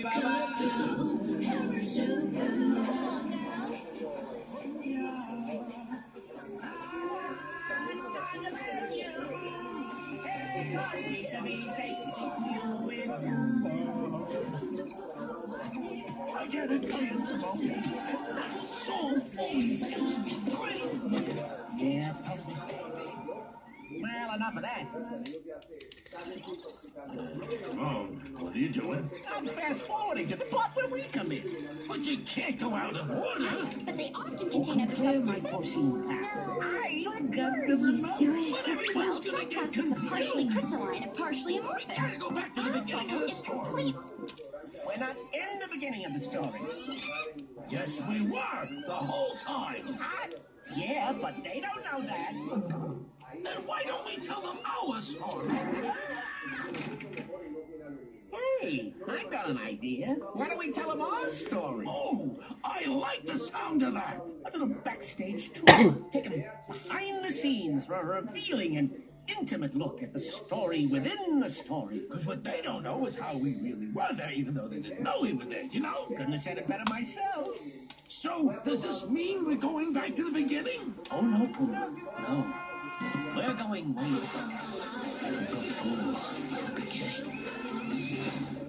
I gotta tell you, Timon, that song always gives me great. Yeah, well, enough of that. Timon, what are you doing? I'm fast-forwarding to the part where we come in. But you can't go out of order. But they often contain other My substances. porcine pal. I got the He's remote. doing But so everyone's well. gonna get Plastics are partially confused. crystalline and partially amorphous. Gotta go back to the beginning of the story. We're not in the beginning of the story. Yes, we were the whole time. Yeah, but they don't know that. Then why don't we tell them our story? Hey, I've got an idea. Why don't we tell them our story? Oh, I like the sound of that. A little backstage tour. Take them behind the scenes for a revealing and intimate look at the story within the story. Because what they don't know is how we really were there, even though they didn't know we were there, you know? Couldn't have said it better myself. So, does this mean we're going back to the beginning? Oh, no, Pumbaa. No. We're going way back. To the beginning.